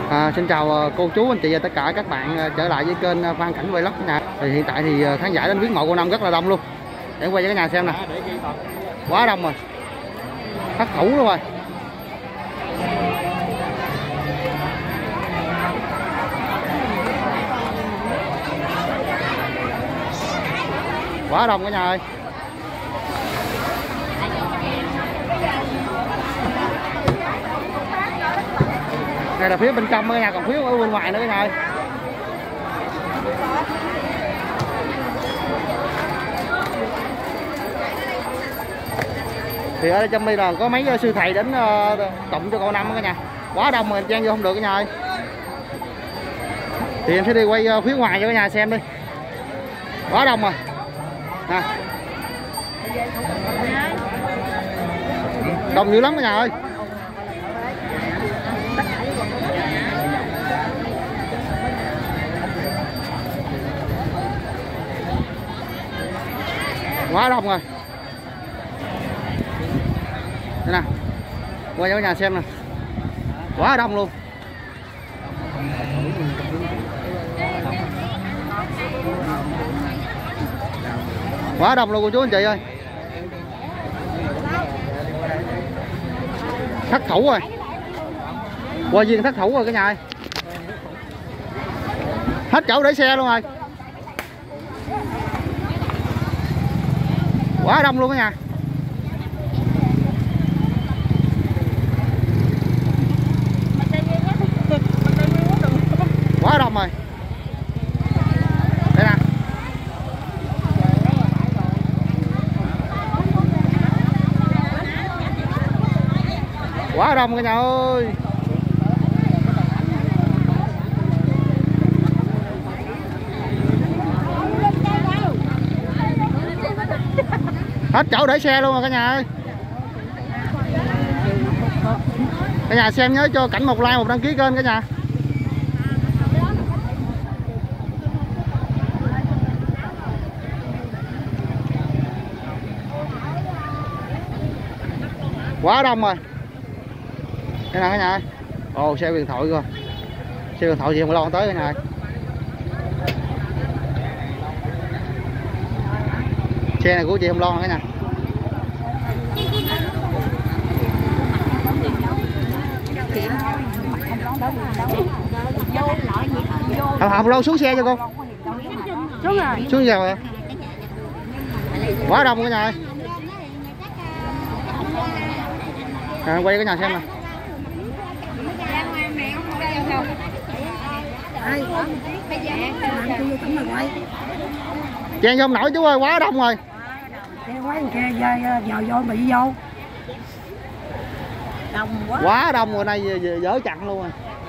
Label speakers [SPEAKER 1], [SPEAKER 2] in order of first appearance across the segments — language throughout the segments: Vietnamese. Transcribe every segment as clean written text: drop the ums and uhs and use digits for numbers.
[SPEAKER 1] Xin chào cô chú anh chị và tất cả các bạn trở lại với kênh Phan Cảnh Vlog cả nhà. Thì hiện tại thì khán giả đến viếng mộ cô Năm rất là đông luôn. Để quay cho cả nhà xem nè. Quá đông rồi. Thất thủ luôn rồi. Quá đông cả nhà ơi. Đây là phía bên trong cả nhà, còn phía ở bên ngoài nữa cả nhà ơi. Thì ở đây trong đây là có mấy sư thầy đến tụng cho cô Năm cả nhà. Quá đông rồi, chen vô không được cả nhà ơi. Thì em sẽ đi quay phía ngoài cho cả nhà xem đi. Quá đông rồi nè. Đông dữ lắm cả nhà ơi. Quá đông rồi. Đây nè, quay cho cả nhà xem nè. Quá đông luôn. Quá đông luôn cô chú anh chị ơi. Thất thủ rồi. Qua viên thất thủ rồi cả nhà ơi. Hết chỗ để xe luôn rồi. Quá đông luôn cả nhà. Quá đông rồi. Đây nè. Quá đông cả nhà ơi. Hết chỗ để xe luôn rồi cả nhà ơi. Cả nhà xem nhớ cho Cảnh một like, một đăng ký kênh cả nhà. Quá đông rồi. Cái nào cả nhà ơi. Ồ, xe điện thoại rồi. Xe điện thoại gì không lo tới cả nhà ơi. Xe này của chị không lo cả nhà. Không lo xuống xe cho cô. Xuống rồi. Xuống rồi. Quá đông cả nhà ơi. Quay cả nhà xem nè. Chen vô không nổi chú ơi, quá đông rồi.
[SPEAKER 2] Giờ vô bị vô. Đông quá.
[SPEAKER 1] Quá đông rồi, nay dỡ chặn luôn rồi.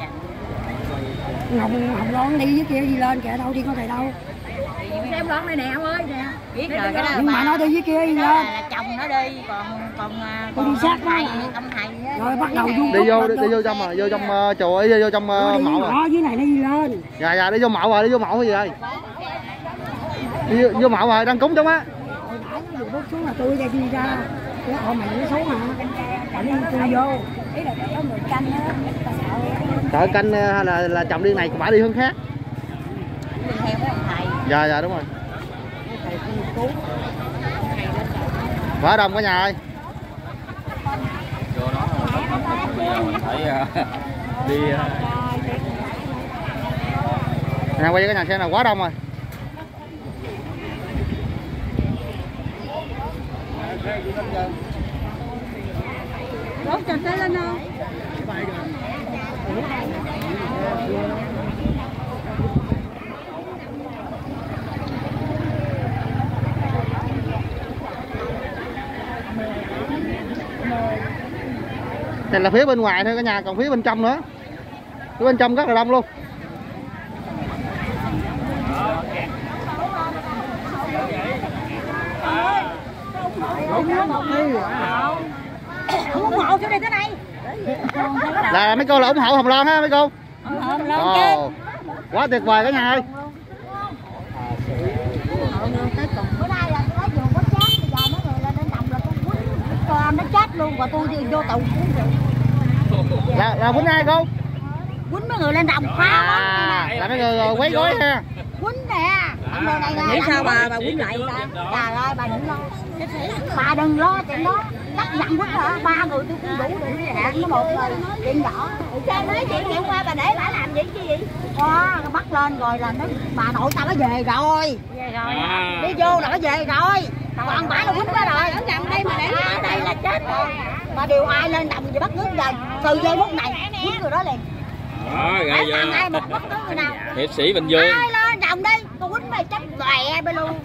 [SPEAKER 2] Hồng Loan đi với kia đi lên kìa, đâu đi có thầy đâu.
[SPEAKER 3] Em Loan đây nè ông ơi nè. Biết rồi cái đó.
[SPEAKER 2] Nhưng mà nó đi với kia đi lên.
[SPEAKER 3] Là chồng nó đi, còn
[SPEAKER 2] đi sát
[SPEAKER 3] thầy,
[SPEAKER 2] nó.
[SPEAKER 3] ông thầy
[SPEAKER 2] Rồi bắt đầu
[SPEAKER 1] đi vô trong rồi, vô trong chùa, vô trong mộ rồi.
[SPEAKER 2] Ở dưới này nó đi lên.
[SPEAKER 1] Dạ đi vô mộ rồi, đi vô mộ cái gì rồi. Đi vô mộ rồi, đang cúng trong á.
[SPEAKER 2] Nó bước xuống là tôi đây đi ra. Cái mày nó xuống hả? Cảnh tôi vô. Ý là có người canh á,
[SPEAKER 1] Sợ canh hay là chồng đi này bả đi hướng khác.
[SPEAKER 3] đi theo cái ông thầy.
[SPEAKER 1] Dạ đúng rồi. Quá đông cả nhà ơi.
[SPEAKER 4] Vô đó bây giờ mình phải đi
[SPEAKER 1] nè, quay cho cả nhà xem là quá đông rồi.
[SPEAKER 3] Đốt cho tới lên không?
[SPEAKER 1] Này là phía bên ngoài thôi cả nhà, còn phía bên trong nữa. Phía bên trong rất là đông luôn.
[SPEAKER 3] Ủng hộ chỗ này tới đây.
[SPEAKER 1] Là mấy cô là ủng hộ Hồng Loan ha mấy cô.
[SPEAKER 3] Hồng Loan chứ.
[SPEAKER 1] Quá tuyệt vời cả nhà ơi.
[SPEAKER 3] Bữa nay là có vườn có chát, bây giờ mấy người lên đến đồng là con quýt con nó chết luôn, rồi tôi đi vô tù.
[SPEAKER 1] Là quýnh ai cô?
[SPEAKER 3] quýnh mấy người lên đồng phá
[SPEAKER 1] là mấy người quấy rối ha.
[SPEAKER 3] quýnh nè, đồ này nè. Nghĩ sao bà quýnh lại ta? Trời ơi, bà đừng lo. Bà đừng lo chuyện đó. Chắc dặn quýnh hả? 3 người tôi cũng đủ để hẹn có một người chuyện nhỏ. Sao nói chuyện chuyện qua bà để bà làm gì chứ gì? Bắt lên rồi là nó bà nội tao nó về rồi. Về rồi. Đi vô là nó về rồi. Còn bả là quýnh quá rồi. Ở nằm đây mà để ở đây là chết rồi. Mà điều ai lên đồng gì bắt nước giờ từ giây phút này quýnh người đó liền. Ai một bất cứ người nào.
[SPEAKER 4] Hiệp sĩ Bình Dương.
[SPEAKER 3] Ai lên đồng đi, tôi quýnh mày chết lòe bên luôn.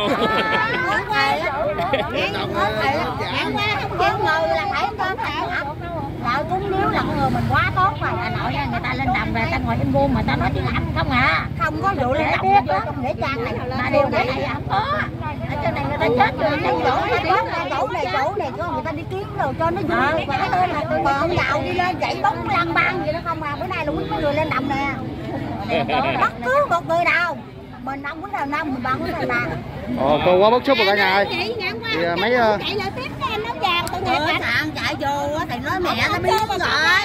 [SPEAKER 3] Ngán quá, không kéo ngờ là phải cơm hả? Đạo cúng nếu là người mình quá tốt rồi. Hà Nội nha, người ta lên đồng rồi ta ngồi trên buôn mà ta nói tiếng Anh không à. Không có vụ lên đồng vô trong nghĩa trang này. Mà điều này không có. Ở trên này người ta chết rồi, cái chỗ này có người ta đi kiếm rồi cho nó vui. Còn ông nào đi lên dậy bóng lăn băng vậy đó không à. Bữa nay là quýnh mấy người lên đồng nè. Bất cứ một người nào mình không quýnh nào năm mình bằng quýnh nào nào.
[SPEAKER 1] Cô quá bức xúc rồi cả nhà ơi. Thì mấy
[SPEAKER 3] chạy lại tiếp cái anh nó chàng tội nghiệp bạn chạy vô thì nói mẹ nó biết rồi.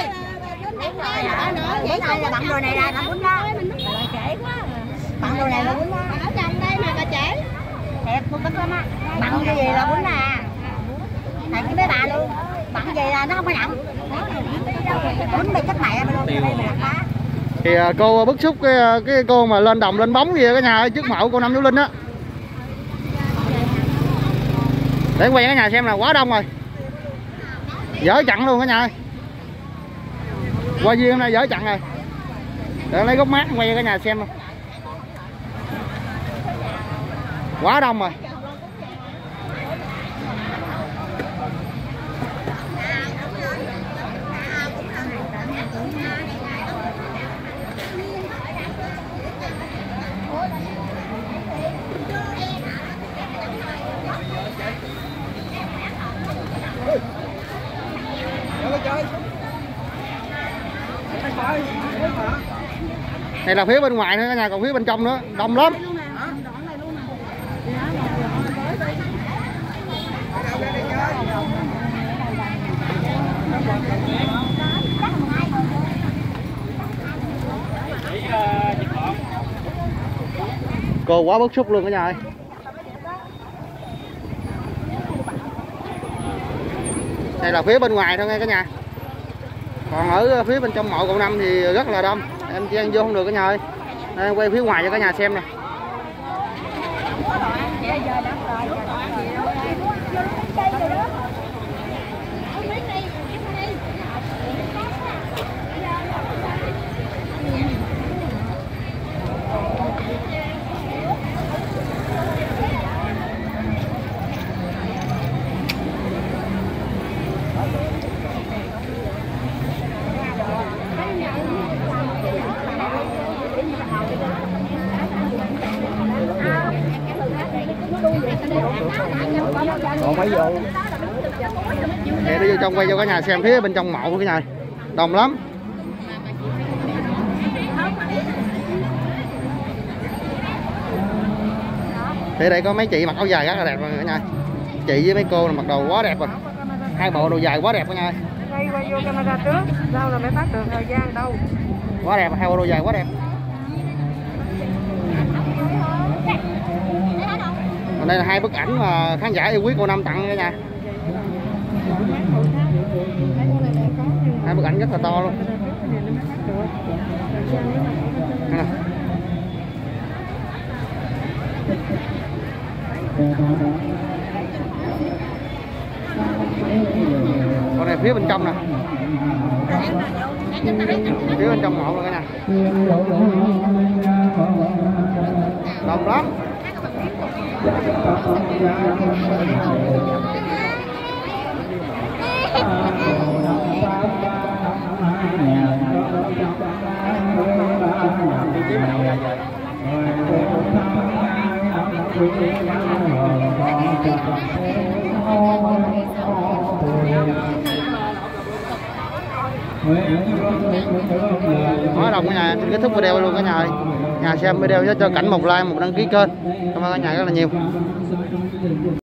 [SPEAKER 3] Vậy thôi là bằng đồ này ra nó quýnh đó. Bằng đồ này là quýnh đó. Ở trong đây mà bà trễ. Thiệt tôi tức lắm á. Bằng cái gì là quýnh à. Tại cái bé bà luôn. Bằng gì là nó không có nặng. Quýnh mày chết mẹ mày luôn. Đây mày đặt đá.
[SPEAKER 1] Thì cô bức xúc cái cô mà lên đồng lên bóng gì cả nhà ơi, trước mộ cô Năm Vũ Linh á. Để quay cả nhà xem là quá đông rồi. Dở chặn luôn cả nhà ơi. Qua duyên hôm nay dở chặn rồi. Để lấy gốc mát quay cho cả nhà xem luôn. Quá đông rồi. Này là phía bên ngoài nữa cả nhà, còn phía bên trong nữa đông lắm. Cô quá bức xúc luôn cả nhà ơi. Đây là phía bên ngoài thôi nghe cả nhà. Còn ở phía bên trong mộ cậu Năm thì rất là đông. Em chỉ ăn vô không được cả nhà ơi. Em quay phía ngoài cho cả nhà xem nè. Để đi vô trong quay cho cả nhà xem phía bên trong mộ cả nhà. Đông lắm. Thì đây có mấy chị mặc áo dài rất là đẹp rồi cả nhà. Chị với mấy cô mặc đồ quá đẹp rồi. Hai bộ đồ dài quá đẹp cả nhà.
[SPEAKER 2] Quay vô camera trước, đâu là mới bắt được thời gian đâu.
[SPEAKER 1] Quá đẹp, hai bộ đồ dài quá đẹp. Còn đây là hai bức ảnh mà khán giả yêu quý cô Năm tặng cả nhà. Hai bức ảnh rất là to luôn. Còn này phía bên trong nè. Phía bên trong mộ rồi cả nhà. Đông lắm. Quá đông cả nhà, kết thúc video luôn cả nhà ơi. Nhà xem video cho cảnh một like, một đăng ký kênh. Cảm ơn cả nhà rất là nhiều.